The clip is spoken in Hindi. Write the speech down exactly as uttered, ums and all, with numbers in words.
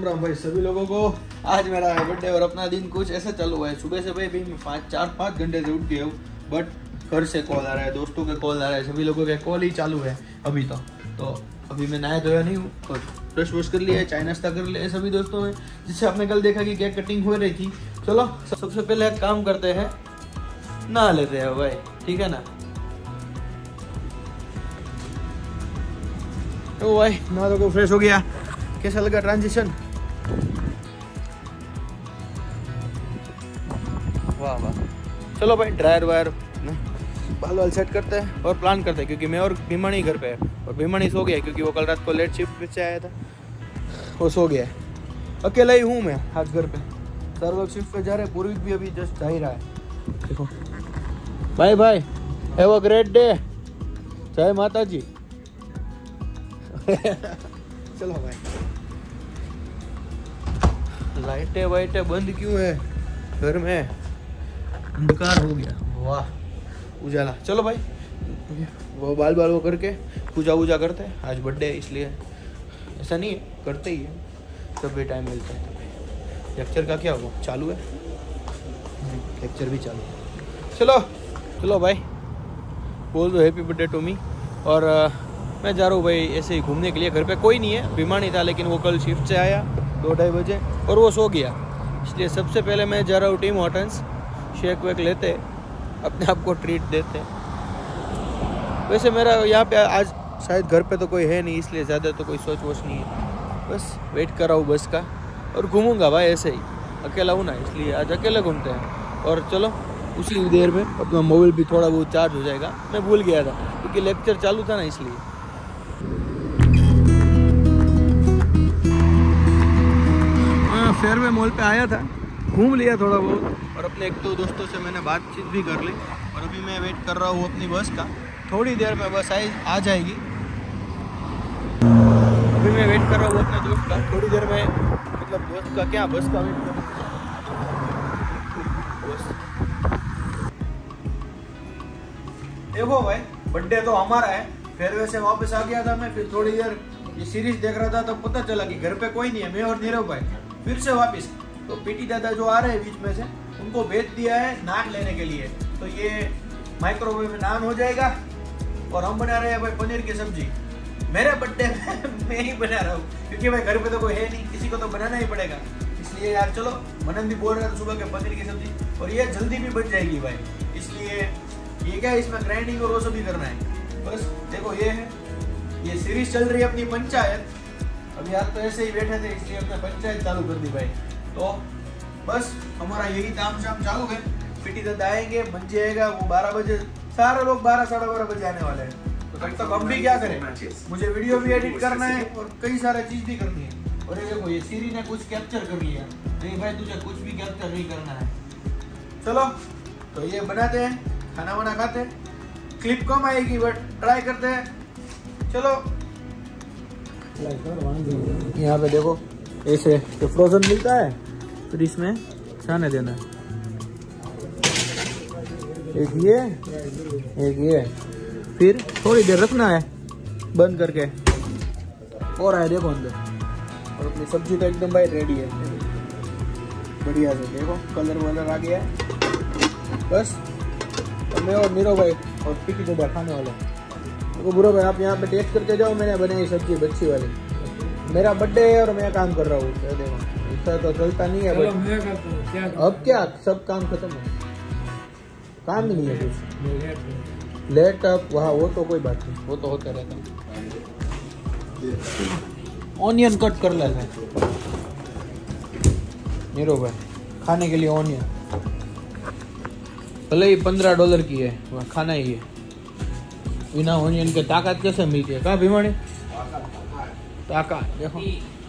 राम राम भाई सभी लोगों को। आज मेरा बर्थडे और अपना दिन कुछ ऐसा चालू हुआ है। सुबह से भाई भी मैं पाँच चार पाँच घंटे से उठ गया हूँ, बट घर से कॉल आ रहा है, दोस्तों के कॉल आ रहा है, सभी लोगों के कॉल ही चालू है अभी तो तो अभी मैं नहाया धोया नहीं हूँ और ब्रश वश कर लिया, चाय नाश्ता कर लिया सभी दोस्तों ने, जिससे आपने कल देखा कि केक कटिंग हो रही थी। चलो सबसे पहले एक काम करते हैं, नहा लेते हैं भाई, ठीक है ना। तो भाई नहा तो फ्रेश हो गया, कैसा लगा ट्रांजिशन? वाह वाह। चलो भाई ड्रायर वायर बाल वाल सेट करते हैं और प्लान करते हैं, क्योंकि मैं और भीमणी घर पे है और भीमणी सो गया क्योंकि वो कल रात को लेट शिफ्ट पे से आया था, वो सो गया है। अकेला ही हूँ मैं आज घर पे, सर लोग शिफ्ट पे जा रहे हैं, पूर्विक भी अभी जस्ट जा ही रहा है। देखो bye bye, have a great day, जय माता जी। चलो भाई, लाइटें वाइटें बंद क्यों है घर में, अंधकार हो गया, वाह उजाला। चलो भाई वो बाल बाल वो करके पूजा वूजा करते हैं, आज बर्थडे है इसलिए ऐसा नहीं है, करते ही है जब भी टाइम मिलता है। तभी लेक्चर का क्या हुआ, चालू है लेक्चर भी चालू है। चलो चलो भाई बोल दो हैप्पी बर्थडे टू मी। और uh, मैं जा रहा हूँ भाई ऐसे ही घूमने के लिए, घर पे कोई नहीं है, भीमणी था लेकिन वो कल शिफ्ट से आया दो ढाई बजे और वो सो गया, इसलिए सबसे पहले मैं जा रहा हूँ टीम हॉर्टन्स, शेक वेक लेते अपने आप को ट्रीट देते। वैसे मेरा यहाँ पे आज शायद घर पे तो कोई है नहीं, इसलिए ज़्यादा तो कोई सोच वोच नहीं है, बस वेट कर रहा हूँ बस का और घूमूंगा भाई ऐसे ही, अकेला हूँ ना इसलिए आज अकेले घूमते हैं। और चलो उसी देर में अपना मोबाइल भी थोड़ा बहुत चार्ज हो जाएगा, मैं भूल गया था क्योंकि लेक्चर चालू था ना इसलिए। हाँ फेयरवे मॉल पे आया था, घूम लिया थोड़ा बहुत और अपने एक दो दोस्तों से मैंने बातचीत भी कर ली और अभी मैं वेट कर रहा हूँ अपनी बस का, थोड़ी देर में बस आई आ जाएगी। अभी मैं वेट कर रहा हूँ अपने दोस्त का, थोड़ी देर में, मतलब दोस्त का क्या बस का वेट कर रहा हूँ। देखो भाई बर्थडे तो हमारा है, फेयरवे से वापस आ गया था मैं, फिर थोड़ी देर ये सीरीज देख रहा था तो पता चला कि घर पे कोई नहीं है, मैं और नीरव भाई फिर से वापस। तो पीटी दादा जो आ रहे हैं बीच में से, उनको भेज दिया है नान लेने के लिए, तो ये माइक्रोवेव में नान हो जाएगा और हम बना रहे हैं भाई पनीर की सब्जी। मेरे बर्थडे में मैं ही बना रहा हूँ क्योंकि भाई घर पे तो कोई है नहीं, किसी को तो बनाना ही पड़ेगा, इसलिए यार चलो मनन भी बोल रहा था सुबह के पनीर की सब्जी और ये जल्दी भी बन जाएगी भाई, इसलिए ये क्या इसमें ग्राइंडिंग और वो सब भी करना है। बस देखो ये है, ये सीरीज चल रही है अपनी पंचायत, अभी यार तो ऐसे ही बैठे थे इसलिए अपने पंचायत चालू कर दी भाई। तो बस हमारा यही ताम शाम चालू है, पीटी दादा आएंगे, बन जाएगा वो बारह बजे, सारे लोग बारह साढ़े बारह बजे आने वाले हैं, तो तब तक हम भी क्या करें, मुझे वीडियो भी एडिट करना है और कई सारी चीज भी करनी है। और ये देखो ये सीरी ने कुछ कैप्चर कर लिया, नहीं भाई तुझे कुछ भी कैप्चर नहीं करना है। चलो तो ये बनाते हैं, खाना वाना खाते हैं, क्लिप कम आएगी बट ट्राई करते हैं। चलो यहाँ पे देखो ऐसे तो फ्रोजन मिलता है, फिर इसमें छाने देना है, एक ये एक ये, फिर थोड़ी देर रखना है बंद करके, और आए देखो अंदर, और अपनी सब्जी तो एकदम भाई रेडी है बढ़िया से, देखो कलर वलर आ गया है। बस मैं और नीरव भाई और पीटी दादा खाने वाला, देखो बुरा भाई आप यहाँ पे टेस्ट करके जाओ, मैंने बनाई सब्जी बच्ची वाली, मेरा बर्थडे है और मैं काम कर रहा हूँ, देखो ऐसा तो चलता नहीं है भाई। अब क्या सब काम खत्म है, काम ही नहीं है कुछ, लेट अप वहाँ वो तो कोई बात नहीं, वो तो होता रहता है। ऑनियन कट कर लेते हैं नीरो भाई खाने के लिए, ऑनियन भले ही पंद्रह डॉलर की है, वह खाना ही है, बिना ऑनियन के ताकत कैसे मिलती है, कहाँ भीमणी ताकत देखो।